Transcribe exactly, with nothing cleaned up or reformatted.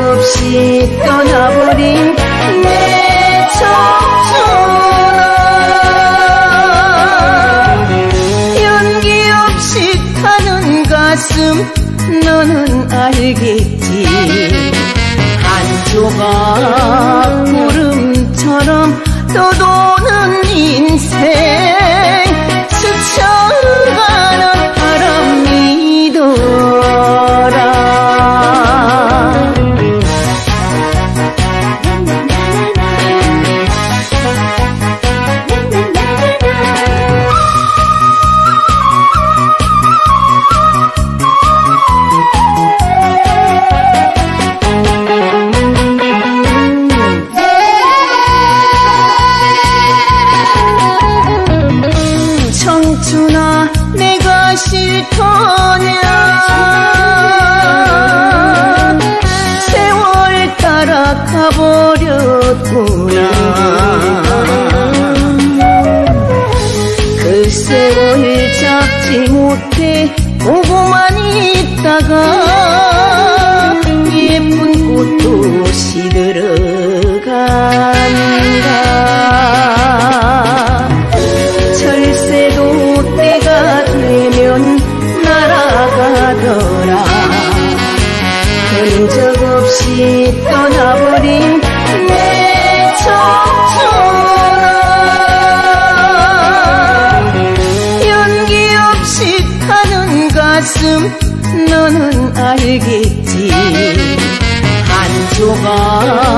없이 떠나버린 내 청춘아, 연기 없이 타는 가슴 너는 알겠지. 한 조각 구름처럼 떠도는 인생, 스쳐가는 바람 믿어라. 청춘아, 내가 싫더냐. 세월 따라 가버렸구나. 그 세월 잡지 못해 보고만 있다가 예쁜 꽃도 시들어간다. 철새도 때가 되면 날아가더라. 흔적 없이 떠나버린 내 청춘아, 연기 없이 타는 가슴 너는 알겠지. 한 조각